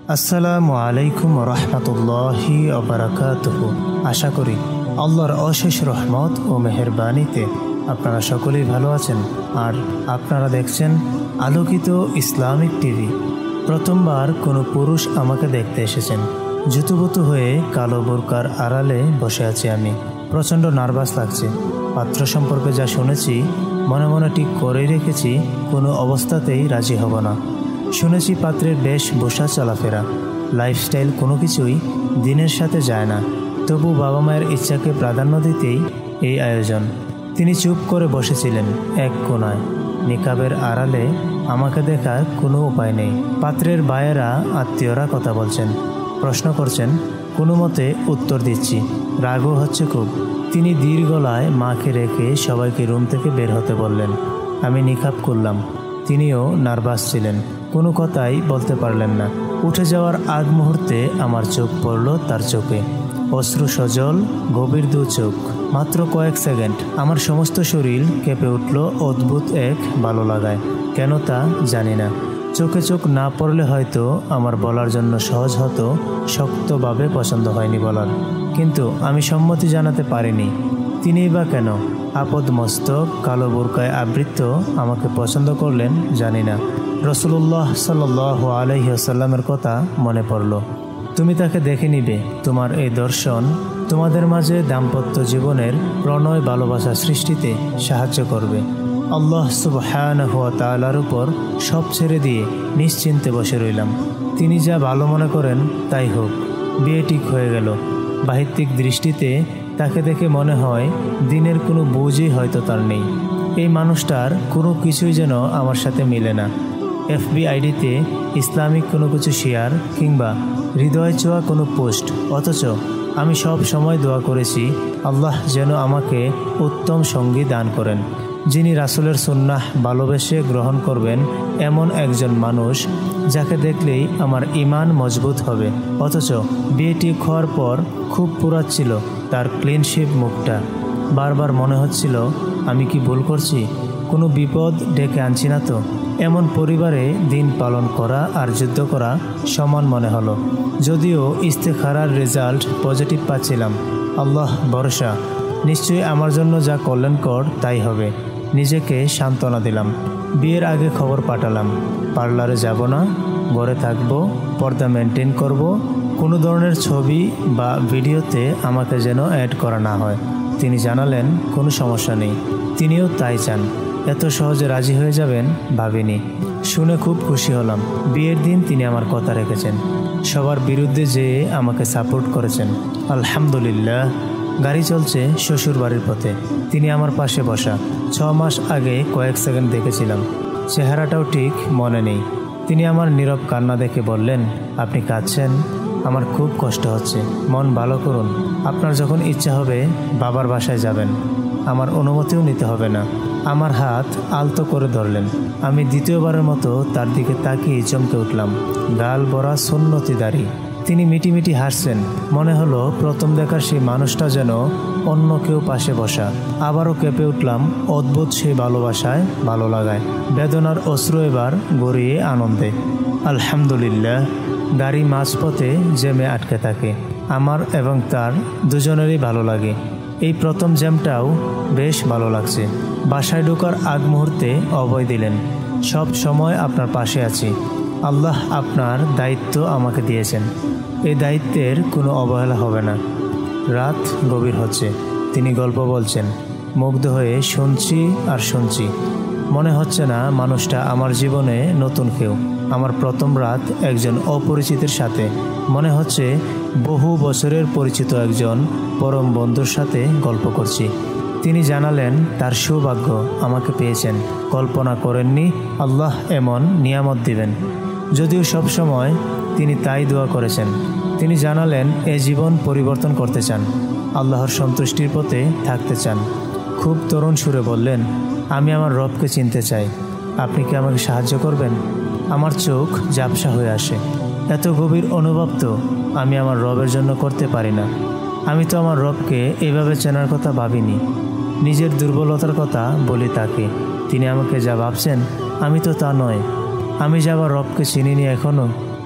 আসসালামু আলাইকুম রহমতুল্লাহি ওয়া বারাকাতুহু। আশা করি আল্লাহর অশেষ রহমত ও মেহেরবানিতে আপনারা সকলেই ভালো আছেন। আর আপনারা দেখছেন আলোকিত ইসলামিক টিভি। প্রথমবার কোনো পুরুষ আমাকে দেখতে এসেছেন। জুতুপুতু হয়ে কালো বোরকার আড়ালে বসে আছি আমি। প্রচণ্ড নার্ভাস লাগছে। পাত্র সম্পর্কে যা শুনেছি মনে মনে ঠিক করেই রেখেছি, কোনো অবস্থাতেই রাজি হব না। শুনেছি পাত্রের বেশভূষা, চলাফেরা, লাইফস্টাইল কোনো কিছুই দিনের সাথে যায় না। তবু বাবা মায়ের ইচ্ছাকে প্রাধান্য দিতেই এই আয়োজন। তিনি চুপ করে বসেছিলেন এক কোণায়। নিকাবের আড়ালে আমাকে দেখার কোনো উপায় নেই। পাত্রের ভাইয়েরা, আত্মীয়রা কথা বলছেন, প্রশ্ন করছেন, কোনো মতে উত্তর দিচ্ছি। রাগও হচ্ছে খুব। তিনি ধীর গলায় মাকে রেখে সবাইকে রুম থেকে বের হতে বললেন। আমি নিকাব করলাম। তিনিও নার্ভাস ছিলেন, কোনো কথাই বলতে পারলেন না। উঠে যাওয়ার আগ মুহূর্তে আমার চোখ পড়ল তার চোখে। অশ্রু সজল, গভীর দু চোখ। মাত্র কয়েক সেকেন্ড আমার সমস্ত শরীর কেঁপে উঠল অদ্ভুত এক ভালো লাগায়। কেন তা জানি না। চোখে চোখ না পড়লে হয়তো আমার বলার জন্য সহজ হতো। শক্তভাবে পছন্দ হয়নি বলার, কিন্তু আমি সম্মতি জানাতে পারিনি। তিনিই বা কেন আপদ মস্তক, কালো বোরকায় আবৃত আমাকে পছন্দ করলেন জানি না। রাসূলুল্লাহ সাল্লাল্লাহু আলাইহি ওয়াসাল্লামের কথা মনে পড়ল। তুমি তাকে দেখে নিবে। তোমার এই দর্শন তোমাদের মাঝে দাম্পত্য জীবনের প্রণয়, ভালোবাসা সৃষ্টিতে সাহায্য করবে। আল্লাহ সুবহানাহু ওয়া তাআলার উপর সব ছেড়ে দিয়ে নিশ্চিন্তে বসে রইলাম। তিনি যা ভালো মনে করেন তাই হোক। বিয়ে ঠিক হয়ে গেল। বাহিত্যিক দৃষ্টিতে তাকে দেখে মনে হয় দিনের কোনো বোঝই হয়তো তার নেই। এই মানুষটার কোনো কিছুই যেন আমার সাথে মিলে না। এফবি আইডিতে ইসলামিক কোনো কিছু শেয়ার কিংবা হৃদয় ছোঁয়া কোনো পোস্ট, অথচ আমি সব সময় দোয়া করেছি আল্লাহ যেন আমাকে উত্তম সঙ্গী দান করেন, যিনি রাসূলের সুন্নাহ ভালোবেসে গ্রহণ করবেন, এমন একজন মানুষ যাকে দেখলেই আমার ঈমান মজবুত হবে। অথচ বিয়ে ঠিক হওয়ার পর খুব পুরাচ্ছিল তার ক্লিন শেভ মুখটা। বারবার মনে হচ্ছিল আমি কি ভুল করছি, কোনো বিপদ ডেকে আনছি না তো। এমন পরিবারে দিন পালন করা আর যুদ্ধ করা সমান মনে হলো। যদিও ইস্তেখারার রেজাল্ট পজিটিভ পাচ্ছিলাম। আল্লাহ ভরসা, নিশ্চয়ই আমার জন্য যা কল্যাণকর তাই হবে। নিজেকে সান্ত্বনা দিলাম। বিয়ের আগে খবর পাঠালাম, পার্লারে যাব না, ঘরে থাকব, পর্দা মেনটেন করব, কোনো ধরনের ছবি বা ভিডিওতে আমাকে যেন অ্যাড করা না হয়। তিনি জানালেন কোনো সমস্যা নেই। তিনিও তাই চান। এত সহজে রাজি হয়ে যাবেন ভাবিনি। শুনে খুব খুশি হলাম। বিয়ের দিন তিনি আমার কথা রেখেছেন। সবার বিরুদ্ধে যেয়ে আমাকে সাপোর্ট করেছেন। আলহামদুলিল্লাহ। গাড়ি চলছে শ্বশুর বাড়ির পথে। তিনি আমার পাশে বসা। 6 মাস আগে কয়েক সেকেন্ড দেখেছিলাম। চেহারাটাও ঠিক মনে নেই। তিনি আমার নীরব কান্না দেখে বললেন, আপনি কাঁদছেন? আমার খুব কষ্ট হচ্ছে। মন ভালো করুন। আপনার যখন ইচ্ছা হবে বাবার বাসায় যাবেন। আমার অনুমতিও নিতে হবে না। আমার হাত আলতো করে ধরলেন। আমি দ্বিতীয়বারের মতো তার দিকে তাকিয়ে চমকে উঠলাম। গাল ভরা সুন্নতি দাড়ি। তিনি মিটিমিটি হাসছেন। মনে হলো প্রথম দেখার সেই মানুষটা যেন অন্য কেউ পাশে বসা। আবারও কেঁপে উঠলাম অদ্ভুত সেই ভালোবাসায়, ভালো লাগায়। বেদনার অশ্রু এবার গড়িয়ে আনন্দে। আলহামদুলিল্লাহ। গাড়ি মাঝপথে জ্যামে আটকে থাকে। আমার এবং তার দুজনেরই ভালো লাগে। এই প্রথম জ্যামটাও বেশ ভালো লাগছে। বাসায় ঢোকার আগ মুহূর্তে অভয় দিলেন, সব সময় আপনার পাশে আছি। আল্লাহ আপনার দায়িত্ব আমাকে দিয়েছেন। এই দায়িত্বের কোনো অবহেলা হবে না। রাত গভীর হচ্ছে। তিনি গল্প বলছেন। মুগ্ধ হয়ে শুনছি আর শুনছি। মনে হচ্ছে না মানুষটা আমার জীবনে নতুন কেউ। আমার প্রথম রাত একজন অপরিচিতের সাথে। মনে হচ্ছে বহু বছরের পরিচিত একজন পরম বন্ধুর সাথে গল্প করছি। তিনি জানালেন তার সৌভাগ্য আমাকে পেয়েছেন। কল্পনা করেননি আল্লাহ এমন নিয়ামত দিবেন। যদিও সব সময় তিনি তাই দোয়া করেছেন। তিনি জানালেন এ জীবন পরিবর্তন করতে চান, আল্লাহর সন্তুষ্টির পথে থাকতে চান। খুব তরুণ সুরে বললেন, আমি আমার রবকে চিনতে চাই। আপনি কি আমাকে সাহায্য করবেন? আমার চোখ ঝাপসা হয়ে আসে। এত গভীর অনুভব তো আমি আমার রবের জন্য করতে পারি না। আমি তো আমার রবকে এভাবে চেনার কথা ভাবিনি। নিজের দুর্বলতার কথা বলি তাকে। তিনি আমাকে যা ভাবছেন আমি তো তা নয়। আমি যে আবার রবকে চিনিনি এখনও।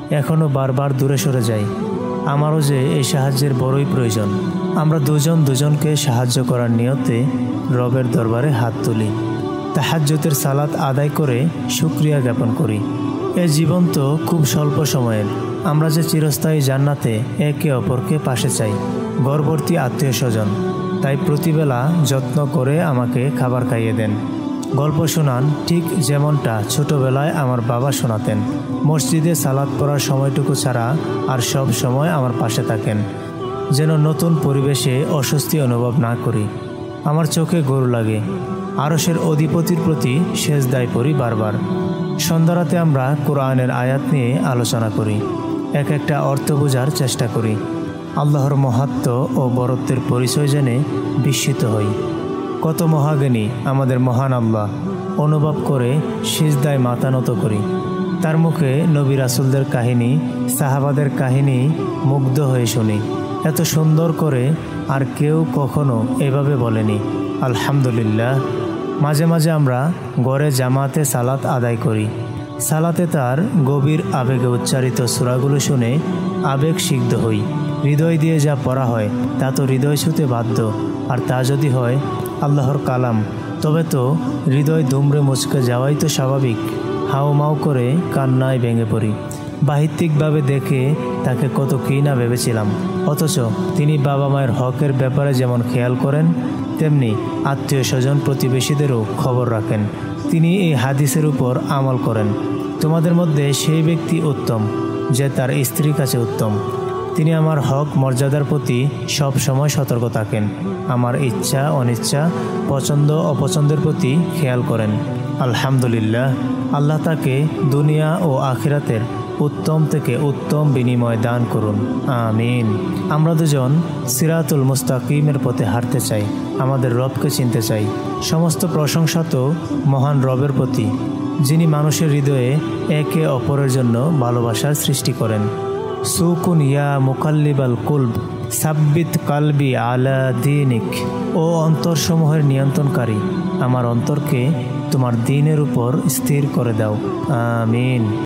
এখনও বারবার দূরে সরে যাই। আমারও যে এই সাহায্যের বড়ই প্রয়োজন। আমরা দুজন দুজনকে সাহায্য করার নিয়তে রবের দরবারে হাত তুলি। তাহাজ্জুদের সালাত আদায় করে শুকরিয়া জ্ঞাপন করি। এ জীবন তো খুব স্বল্প সময়ের। আমরা যে চিরস্থায়ী জান্নাতে একে অপরকে পাশে চাই, ঘরভর্তি আত্মীয় স্বজন। তাই প্রতিবেলা যত্ন করে আমাকে খাবার খাইয়ে দেন, গল্প শোনান, ঠিক যেমনটা ছোটবেলায় আমার বাবা শোনাতেন। মসজিদে সালাত পড়ার সময়টুকু ছাড়া আর সব সময় আমার পাশে থাকেন, যেন নতুন পরিবেশে অস্বস্তি অনুভব না করি। আমার চোখে গরু লাগে। আরশের অধিপতির প্রতি সেজদায় পড়ি বারবার। সন্ধ্যারাতে আমরা কোরআনের আয়াত নিয়ে আলোচনা করি, এক একটা অর্থ বোঝার চেষ্টা করি। আল্লাহর মহাত্ম ও বরত্বের পরিচয় জেনে বিস্মিত হই। কত মহাজ্ঞানী আমাদের মহান আল্লাহ, অনুভব করে সিজদায় মাথা নত করি। তার মুখে নবী রাসূলদের কাহিনী, সাহাবাদের কাহিনী মুগ্ধ হয়ে শুনি। এত সুন্দর করে আর কেউ কখনো এভাবে বলেনি। আলহামদুলিল্লাহ। মাঝে মাঝে আমরা ঘরে জামাতে সালাত আদায় করি। সালাতে তার গভীর আবেগে উচ্চারিত সূরাগুলো শুনে আবেগ সিক্ত হই। হৃদয় দিয়ে যা পড়া হয় তা তো হৃদয় ছুঁতে বাধ্য, আর তা যদি হয় আল্লাহর কালাম, তবে তো হৃদয় দুমড়ে মুচকে যাওয়াই তো স্বাভাবিক। হাউমাউ করে কান্নায় ভেঙে পড়ি। বাহিত্যিকভাবে দেখে তাকে কত কী না ভেবেছিলাম, অথচ তিনি বাবা মায়ের হকের ব্যাপারে যেমন খেয়াল করেন, তেমনি আত্মীয় স্বজন প্রতিবেশীদেরও খবর রাখেন। তিনি এই হাদিসের উপর আমল করেন, তোমাদের মধ্যে সেই ব্যক্তি উত্তম যে তার স্ত্রীর কাছে উত্তম। তিনি আমার হক মর্যাদার প্রতি সব সময় সতর্ক থাকেন, আমার ইচ্ছা অনিচ্ছা, পছন্দ অপছন্দের প্রতি খেয়াল করেন। আলহামদুলিল্লাহ। আল্লাহ তাকে দুনিয়া ও আখিরাতের উত্তম থেকে উত্তম বিনিময় দান করুন, আমিন। আমরা দুজন সিরাতুল মুস্তাকিমের পথে হাঁটতে চাই, আমাদের রবকে চিনতে চাই। সমস্ত প্রশংসা তো মহান রবের প্রতি, যিনি মানুষের হৃদয়ে একে অপরের জন্য ভালোবাসার সৃষ্টি করেন। সুকুন ইয়া মুকাল্লিবাল কুলব সাব্বিত কালবি আলা দীনিক। ও অন্তরসমূহের নিয়ন্ত্রণকারী, আমার অন্তরকে তোমার দ্বীনের উপর স্থির করে দাও, আমিন।